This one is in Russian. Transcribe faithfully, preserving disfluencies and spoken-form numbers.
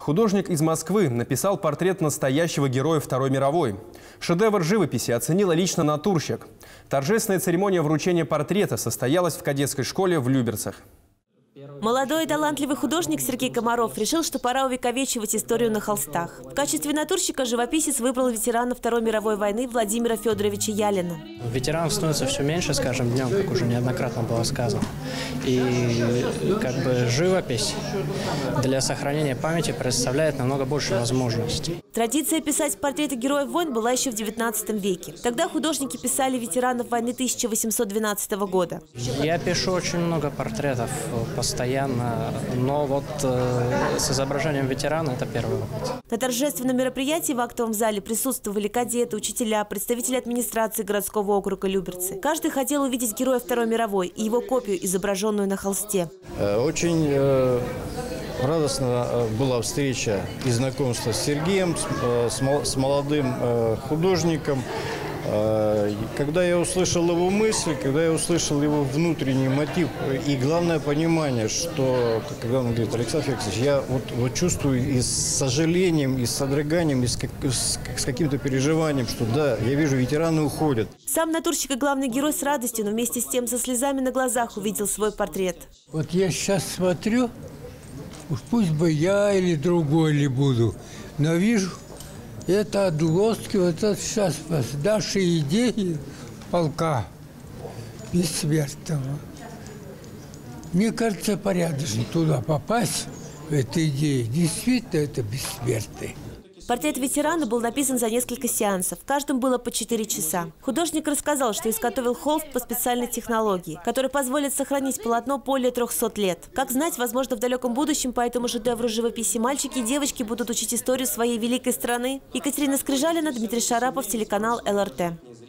Художник из Москвы написал портрет настоящего героя Второй мировой. Шедевр живописи оценила лично натурщик. Торжественная церемония вручения портрета состоялась в кадетской школе в Люберцах. Молодой и талантливый художник Сергей Комаров решил, что пора увековечивать историю на холстах. В качестве натурщика живописец выбрал ветерана Второй мировой войны Владимира Федоровича Ялина. Ветеранов становится все меньше с каждым днем, как уже неоднократно было сказано. И как бы живопись для сохранения памяти представляет намного больше возможностей. Традиция писать портреты героев войн была еще в девятнадцатом веке. Тогда художники писали ветеранов войны тысяча восемьсот двенадцатого года. Я пишу очень много портретов постоянно, но вот э, с изображением ветерана это первый опыт. На торжественном мероприятии в актовом зале присутствовали кадеты, учителя, представители администрации городского округа Люберцы. Каждый хотел увидеть героя Второй мировой и его копию, изображенную на холсте. Очень э, радостно была встреча и знакомство с Сергеем, с, с молодым э, художником. Когда я услышал его мысль, когда я услышал его внутренний мотив и главное понимание, что, когда он говорит: Александр Феликсович, я вот, вот чувствую и с сожалением, и с содроганием, и с, как, с, с каким-то переживанием, что да, я вижу, ветераны уходят. Сам натурщик и главный герой с радостью, но вместе с тем со слезами на глазах увидел свой портрет. Вот я сейчас смотрю, уж пусть бы я или другой ли буду, но вижу, это отголоски вот это сейчас нашей идеи полка бессмертного. Мне кажется, порядочно туда попасть, в эту идею. Действительно, это бессмертный. Портрет ветерана был написан за несколько сеансов. В каждом было по четыре часа. Художник рассказал, что изготовил холст по специальной технологии, которая позволит сохранить полотно более трёхсот лет. Как знать, возможно, в далеком будущем по этому шедевру живописи мальчики и девочки будут учить историю своей великой страны. Екатерина Скрижалина, Дмитрий Шарапов, телеканал эл эр тэ.